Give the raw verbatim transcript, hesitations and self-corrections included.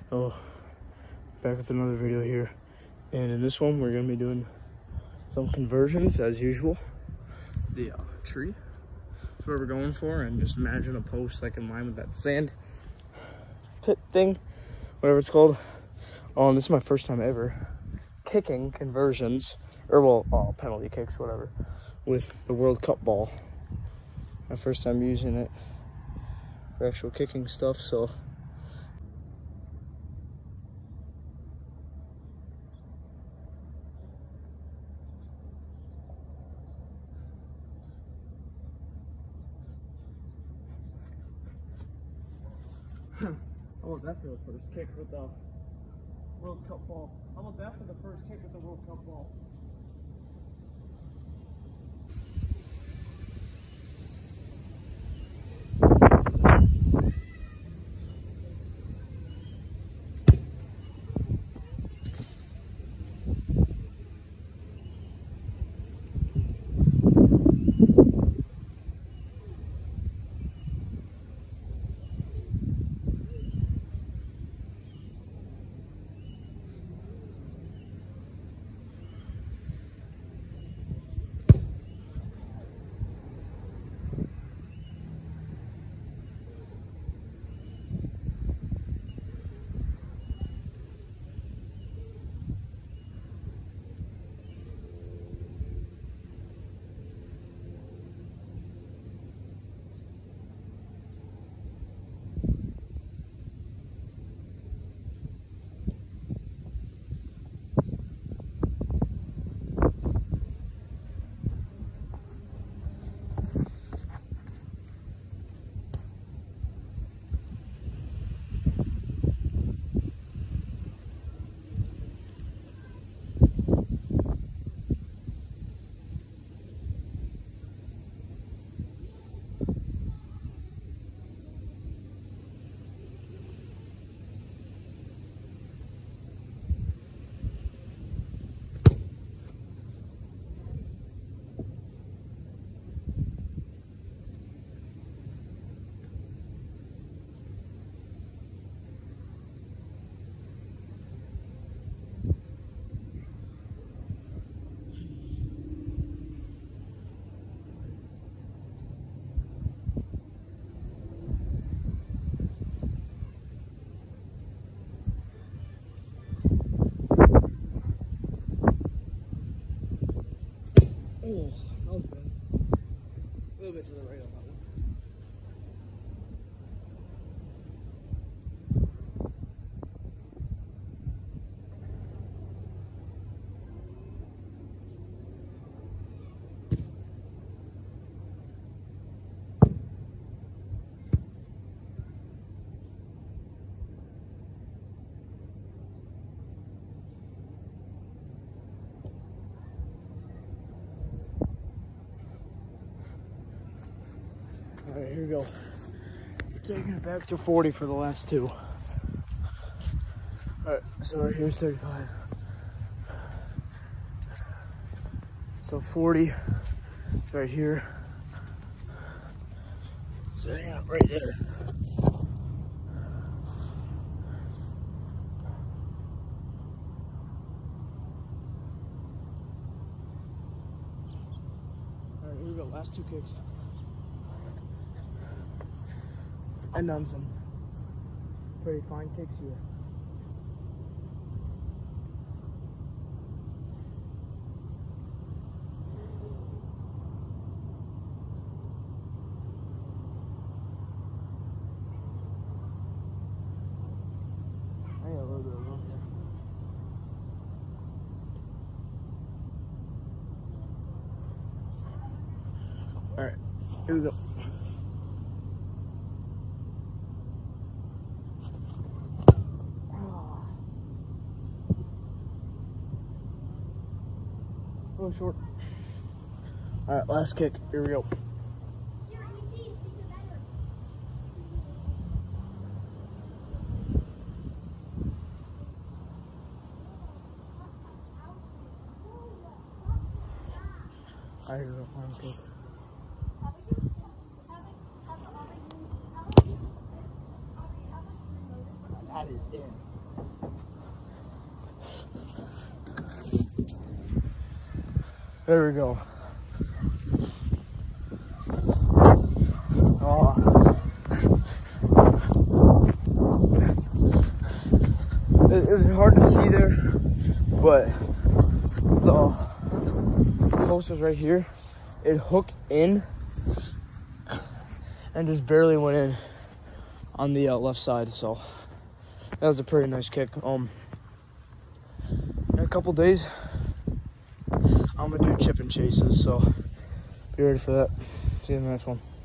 Oh, back with another video here, and in this one we're gonna be doing some conversions as usual. The uh, tree is where we're going for, and just imagine a post like in line with that sand pit thing, whatever it's called. Um, this is my first time ever kicking conversions, or well, uh, penalty kicks, whatever, with the World Cup ball. My first time using it for actual kicking stuff, so. How about that for the first kick with the World Cup ball? How about that for the first kick with the World Cup ball? Oh, that was good. A little bit to the right on that one. All right, here we go. We're taking it back to forty for the last two. All right, so right here's thirty-five. So forty right here. Setting up right there. All right, here we go. Last two kicks. And done some pretty fine kicks here. I got a little bit of room here. All right, here we go. A little short. All right, last kick. Here we go. All right, here we go. Final kick. That is in. There we go. Oh. It, it was hard to see there, but the post was right here. It hooked in and just barely went in on the uh, left side. So that was a pretty nice kick. Um, in a couple days, I'm gonna do chip and chases, so be ready for that. See you in the next one.